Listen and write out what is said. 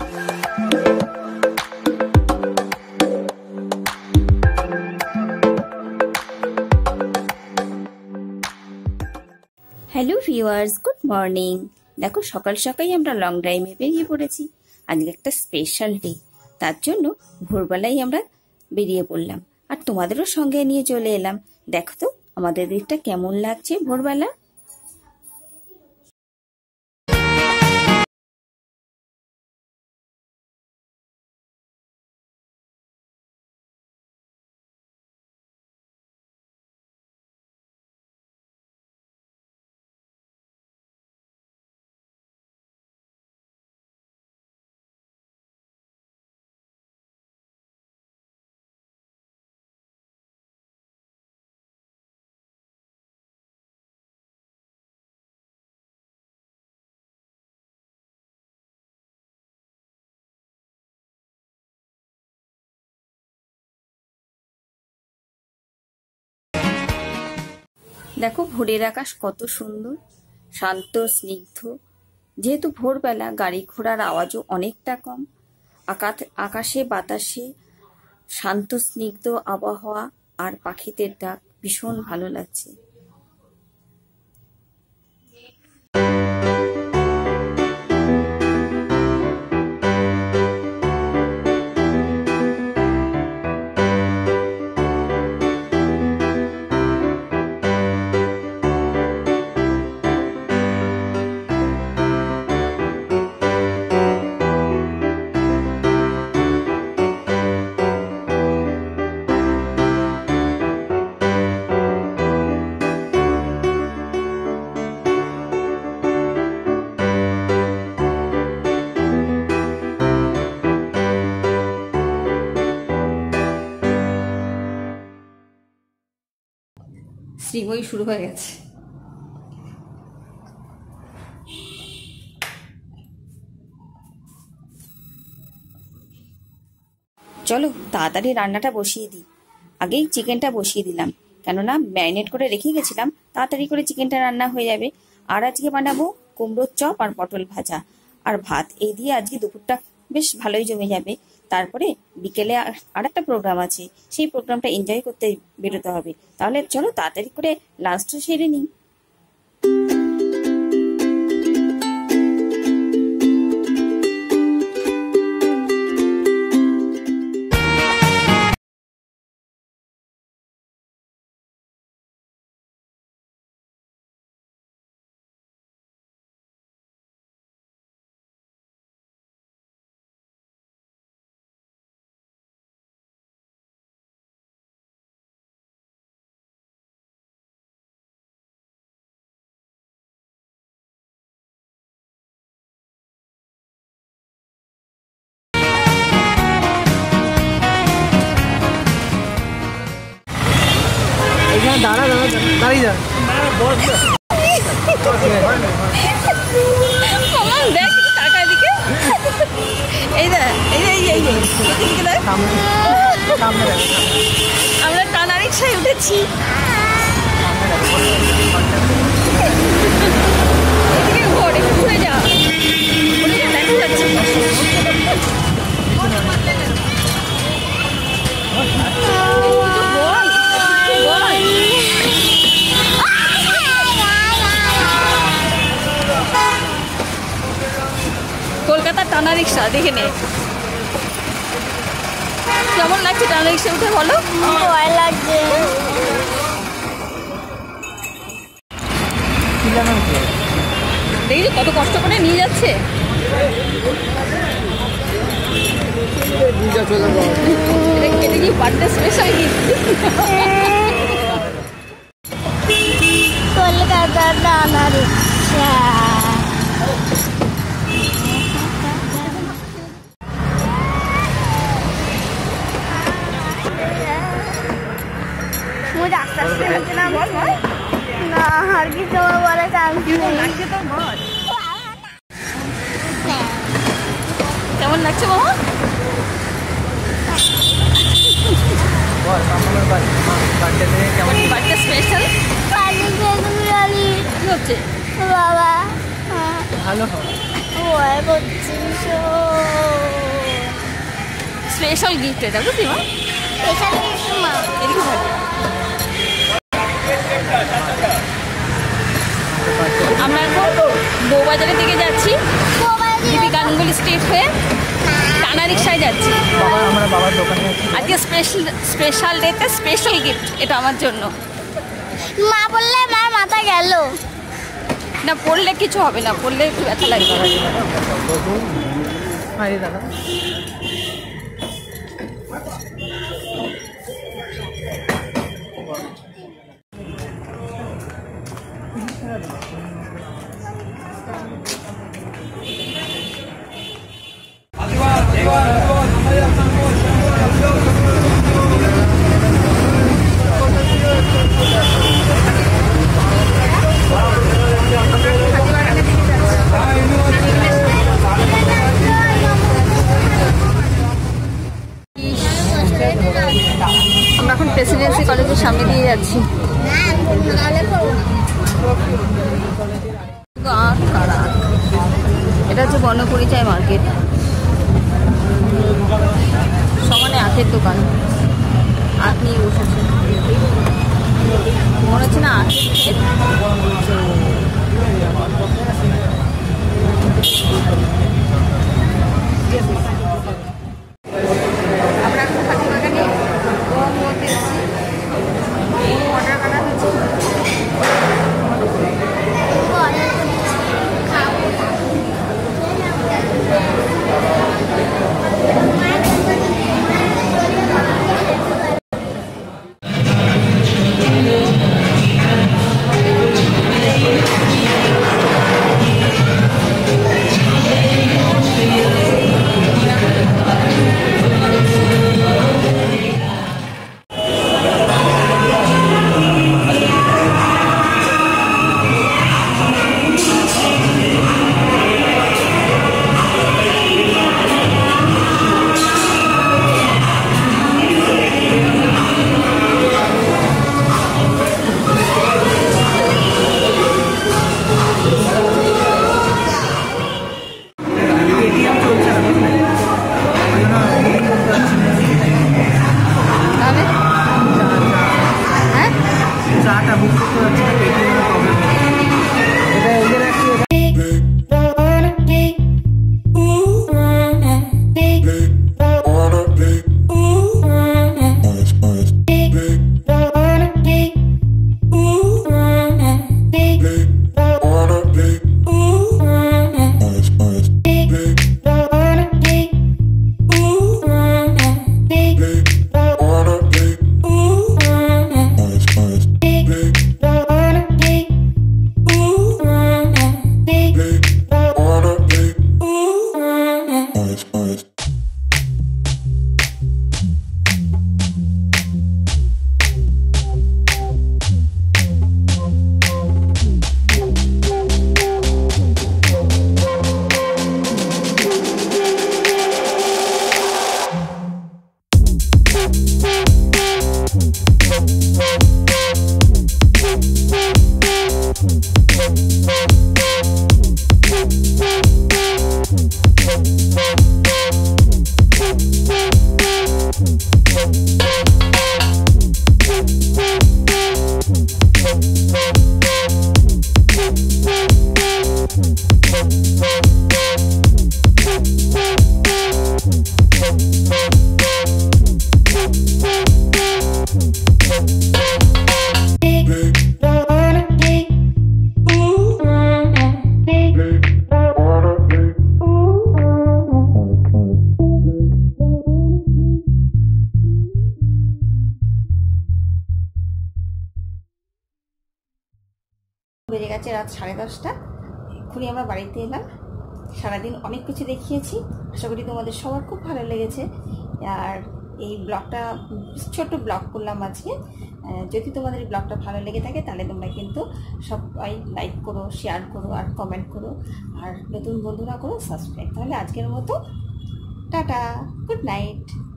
Hello viewers, good morning. দেখো সকাল সকালই আমরা লং ড্রাইভে বেরিয়ে পড়েছি। আজকে একটা স্পেশাল ডে, তার জন্য ভোরবেলায় আমরা বেরিয়ে পড়লাম আর তোমাদেরও সঙ্গে নিয়ে চলে এলাম। দেখো তো আমাদের দিকটা কেমন লাগছে ভোরবেলা। দেখো ভোরের আকাশ কত সুন্দর, শান্ত স্নিগ্ধ। যেহেতু ভোরবেলা গাড়ি ঘোড়ার আওয়াজও অনেকটা কম, আকাশে বাতাসে শান্ত স্নিগ্ধ আবহাওয়া আর পাখিদের ডাক ভীষণ ভালো লাগছে। শ্রীময়ী শুরু হয়ে গেছে। চলো তাড়াতাড়ি রান্নাটা বসিয়ে দিই। আগেই চিকেনটা বসিয়ে দিলাম, কেননা ম্যারিনেট করে রেখে গেছিলাম, তাড়াতাড়ি করে চিকেনটা রান্না হয়ে যাবে। আর আজকে বানাবো কুমড়োর চপ আর পটল ভাজা আর ভাত। এই দিয়ে আজকে দুপুরটা বেশ ভালোই জমে যাবে। তারপরে বিকেলে আর একটা প্রোগ্রাম আছে, সেই প্রোগ্রামটা এনজয় করতে বেরোতে হবে। তাহলে চলো তাড়াতাড়ি করে লাঞ্চটা সেরে নিই। দাঁড়া দাঁড়িয়ে যা। দেখ টাকা এদিকে, এই দেখ আমরা টানা রিক্সায় উঠেছি। ঘুরে যা, দেখা যাচ্ছে। কলকাতার টানা রিক্সা দেখে নে কেমন লাগছে। টানা রিক্সা উঠে বলো। ভয় লাগছে। দেখি কত কষ্ট করে নিয়ে যাচ্ছে। এটা কি বার্থডে স্পেশাল গিফট? কলকাতার টানা রিক্সা। না আর কি তোমার বলে কেমন লাগছে মামা? বার্থডে স্পেশাল কি হচ্ছে বাবা? ভালো হয়। স্পেশাল গিফট এটা, বুঝলি মা? স্পেশাল গিফট মা। এদিকে ভালো। আমরা এখন বউবাজারের দিকে যাচ্ছি, দিদি গাঙ্গুলি স্ট্রিট হয়ে টানা রিক্সায় যাচ্ছি। আমরা বাবার দোকানে আছি। আজকে স্পেশাল ডেতে স্পেশাল গিফট এটা আমার জন্য। মা বললে আমার মাথা গেল না, পড়লে কিছু হবে না, পড়লে একটু ব্যথা লাগবে। হ্যাঁ দাদা, আমরা এখন প্রেসিডেন্সি কলেজের সামনে দিয়ে যাচ্ছি। এটা হচ্ছে বর্ণপরিচয় মার্কেট, সমানে আখের দোকান। আখ নিয়ে বসেছে, মনে হচ্ছে না আখের ক্ষেত। আমরা এখন হাতিবাগানে অর্ডার করা হচ্ছে। বেজে গেছে রাত 10:30। এক্ষুনি আমরা বাড়িতে এলাম। সারাদিন অনেক কিছু দেখিয়েছি, আশা করি তোমাদের সবার খুব ভালো লেগেছে। আর এই ব্লগটা ছোট্ট ব্লগ করলাম আজকে। যদি তোমাদের এই ব্লগটা ভালো লেগে থাকে তাহলে তোমরা কিন্তু সবাই লাইক করো, শেয়ার করো আর কমেন্ট করো, আর নতুন বন্ধুরা করো সাবস্ক্রাইব। তাহলে আজকের মতো টাটা, গুড নাইট।